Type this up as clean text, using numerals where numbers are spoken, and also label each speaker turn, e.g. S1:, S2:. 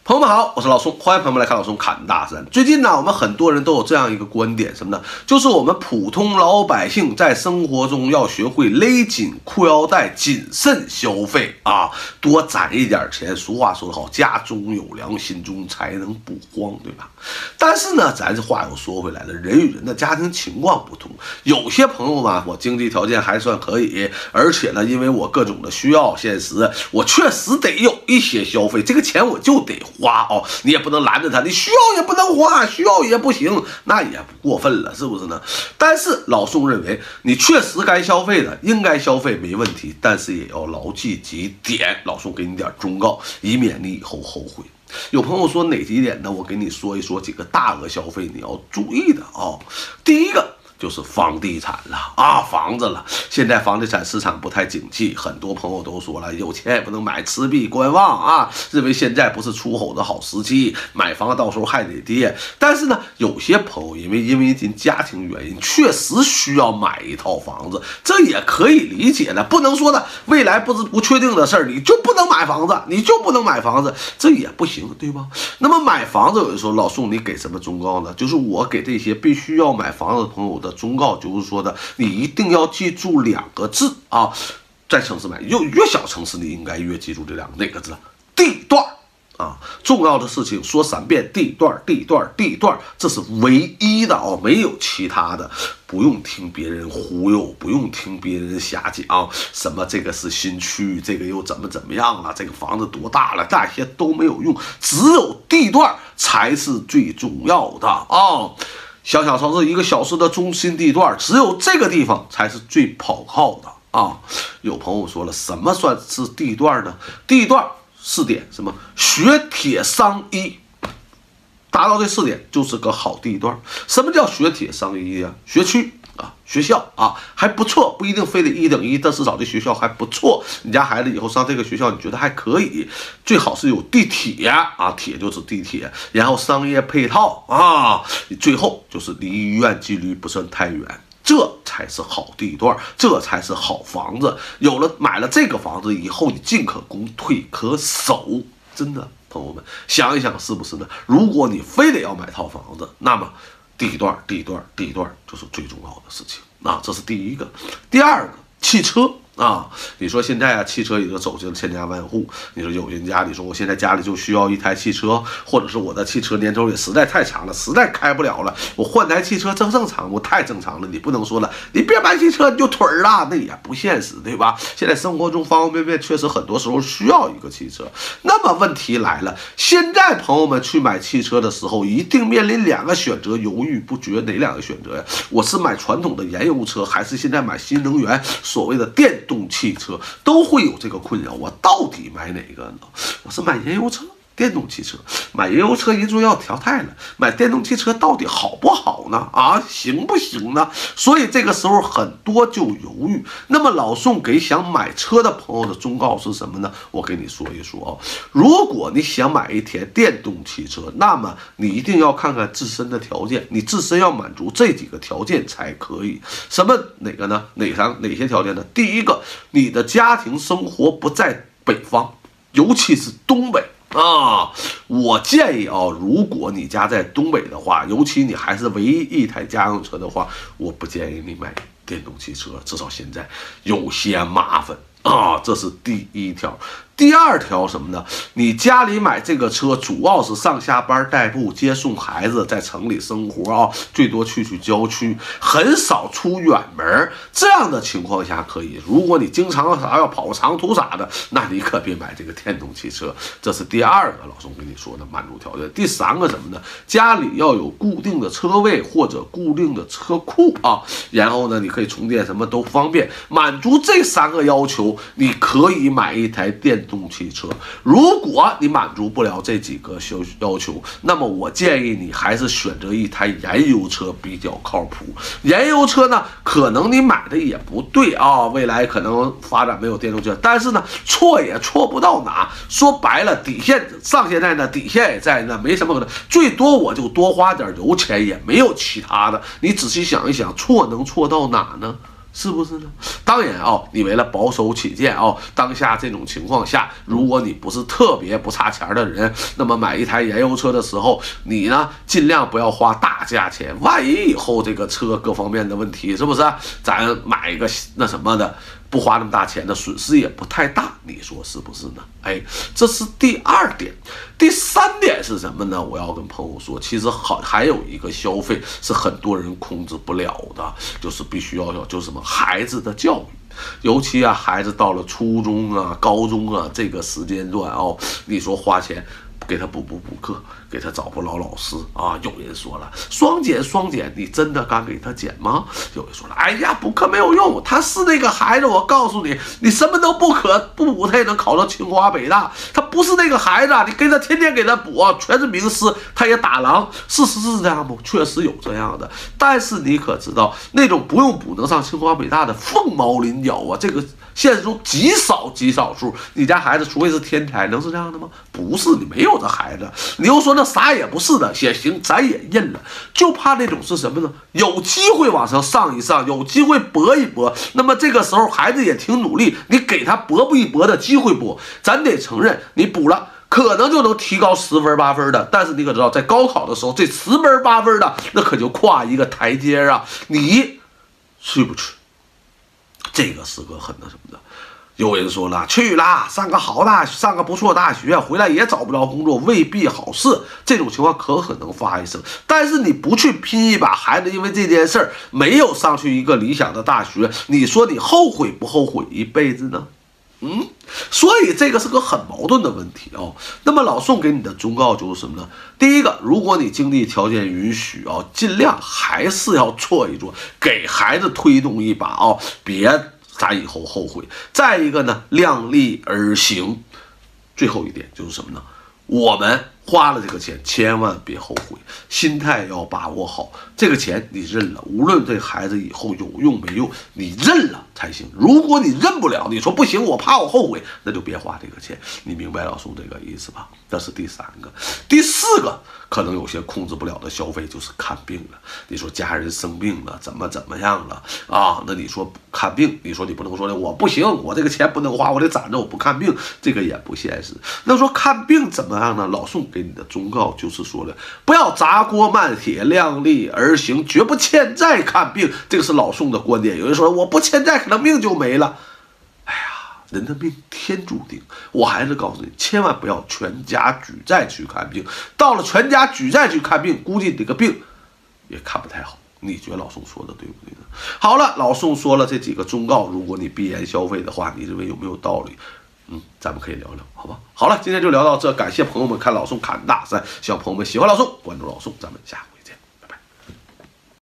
S1: 朋友们好，我是老宋，欢迎朋友们来看老宋侃大山。最近呢，我们很多人都有这样一个观点，什么呢？就是我们普通老百姓在生活中要学会勒紧裤腰带，谨慎消费啊，多攒一点钱。俗话说得好，家中有粮，心中才能不慌，对吧？但是呢，咱这话又说回来了，人与人的家庭情况不同，有些朋友嘛，我经济条件还算可以，而且呢，因为我各种的需要现实，我确实得有一些消费，这个钱我就得花哦，你也不能拦着他，你需要也不能花，需要也不行，那也不过分了，是不是呢？但是老宋认为，你确实该消费的，应该消费没问题，但是也要牢记几点，老宋给你点忠告，以免你以后后悔。有朋友说哪几点呢？我给你说一说几个大额消费你要注意的啊。第一个就是房地产了啊，房子了。现在房地产市场不太景气，很多朋友都说了，有钱也不能买，持币观望啊，认为现在不是出口的好时机，买房到时候还得跌。但是呢，有些朋友因为您家庭原因，确实需要买一套房子，这也可以理解的。不能说的未来不确定的事儿，你就不能买房子，你就不能买房子，这也不行，对吧？那么买房子，有的时候老宋你给什么忠告呢？就是我给这些必须要买房子的朋友的忠告，就是说的，你一定要记住两个字啊，在城市买，越小城市你应该越记住这两个哪个字？地段啊，重要的事情说3遍，地段，地段，地段，这是唯一的哦，没有其他的，不用听别人忽悠，不用听别人瞎讲，什么这个是新区，这个又怎么样了，这个房子多大了，那些都没有用，只有地段才是最重要的啊。小城市一个小市的中心地段，只有这个地方才是最跑靠的啊！有朋友说了，什么算是地段呢？地段4点，什么学铁商医，达到这4点就是个好地段。什么叫学铁商医啊？学区啊，学校啊还不错，不一定非得1等1，但至少这学校还不错。你家孩子以后上这个学校，你觉得还可以，最好是有地铁啊，铁就是地铁，然后商业配套啊，最后就是离医院距离不算太远。这才是好地段，这才是好房子。买了这个房子以后，你进可攻，退可守。真的，朋友们想一想，是不是呢？如果你非得要买套房子，那么地段就是最重要的事情啊，这是第一个。第二个，汽车啊，你说现在啊，汽车已经走进了千家万户。你说有人家里说，我现在家里就需要一台汽车，或者是我的汽车年头也实在太长了，实在开不了了，我换台汽车正常不？太正常了。你不能说了，你别买汽车你就腿儿了，那也不现实，对吧？现在生活中方方面面确实很多时候需要一个汽车。那么问题来了，现在朋友们去买汽车的时候，一定面临2个选择，犹豫不决。哪2个选择呀？我是买传统的燃油车，还是现在买新能源所谓的电动汽车？都会有这个困扰，我到底买哪个呢？我是买燃油车、电动汽车。买燃油车人说要调态了，买电动汽车到底好不好呢？啊，行不行呢？所以这个时候很多就犹豫。那么老宋给想买车的朋友的忠告是什么呢？我给你说一说啊。如果你想买一台电动汽车，那么你一定要看看自身的条件，你自身要满足这几个条件才可以。哪个呢？哪些条件呢？第一个，你的家庭生活不在北方，尤其是东北啊。我建议啊，如果你家在东北的话，尤其你还是唯一一台家用车的话，我不建议你买电动汽车，至少现在有些麻烦啊。这是第一条。第二条什么呢？你家里买这个车主要是上下班代步，接送孩子，在城里生活啊，最多去郊区，很少出远门。这样的情况下可以。如果你经常要跑长途啥的，那你可别买这个电动汽车。这是第2个老宋跟你说的满足条件。第3个什么呢？家里要有固定的车位或者固定的车库啊，然后呢，你可以充电，什么都方便。满足这3个要求，你可以买一台电动汽车。如果你满足不了这几个要求，那么我建议你还是选择一台燃油车比较靠谱。燃油车呢，可能你买的也不对啊，未来可能发展没有电动车，但是呢，错也错不到哪。说白了，底线上现在呢，底线也在那，没什么可能，最多我就多花点油钱，也没有其他的。你仔细想一想，错能错到哪呢？ 是不是呢？当然你为了保守起见当下这种情况下，如果你不是特别不差钱的人，那么买一台燃油车的时候，你呢尽量不要花大价钱，万一以后这个车各方面的问题，是不是？咱买一个那什么的，不花那么大钱的，损失也不太大，你说是不是呢？这是第2点。第3点是什么呢？我要跟朋友说，其实还有一个消费是很多人控制不了的，就是必须要有，就是什么孩子的教育。尤其孩子到了初中高中这个时间段你说花钱给他补课，给他找不老师有人说了，双减，你真的敢给他减吗？有人说了，哎呀，补课没有用，他是那个孩子，我告诉你，你什么都不补，他也能考到清华北大。他不是那个孩子，你给他天天给他补全是名师，他也打狼。事实是这样不？确实有这样的，但是你可知道，那种不用补能上清华北大的凤毛麟角这个现实中极少数。你家孩子除非是天才，能是这样的吗？不是，你没有这孩子。你又说那啥也不是的，也行，咱也认了。就怕那种是什么呢？有机会往上上一上，有机会搏一搏。那么这个时候孩子也挺努力，你给他搏一搏的机会不？咱得承认，你补了，可能就能提高10分8分的。但是你可知道，在高考的时候，这10分8分的，那可就跨一个台阶啊！你去不去？这个是个很那什么的。有人说了，去啦，上个好大学，上个不错大学，回来也找不着工作，未必好事。这种情况可能发生。但是你不去拼一把，孩子因为这件事儿没有上去一个理想的大学，你说你后悔不后悔一辈子呢？所以这个是个很矛盾的问题那么老宋给你的忠告就是什么呢？第一个，如果你经济条件允许尽量还是要做一做，给孩子推动一把别咱以后后悔。再一个呢，量力而行。最后一点就是什么呢？我们花了这个钱，千万别后悔，心态要把握好。这个钱你认了，无论对孩子以后有用没用，你认了才行。如果你认不了，你说不行，我怕我后悔，那就别花这个钱。你明白老宋这个意思吧？这是第3个。第4个，可能有些控制不了的消费就是看病了。你说家人生病了，怎么样了那你说看病，你说你不能说的我不行，我这个钱不能花，我得攒着，我不看病，这个也不现实。那说看病怎么样呢？老宋给你的忠告就是说了，不要砸锅卖铁，量力而行，绝不欠债看病。这个是老宋的观点。有人说我不欠债，可能命就没了。哎呀，人的命天注定。我还是告诉你，千万不要全家举债去看病。到了全家举债去看病，估计这个病也看不太好。你觉得老宋说的对不对呢？好了，老宋说了这几个忠告，如果你闭眼消费的话，你认为有没有道理？咱们可以聊聊，好吧？好了，今天就聊到这，感谢朋友们看老宋侃大山，希望朋友们喜欢老宋，关注老宋，咱们下回见。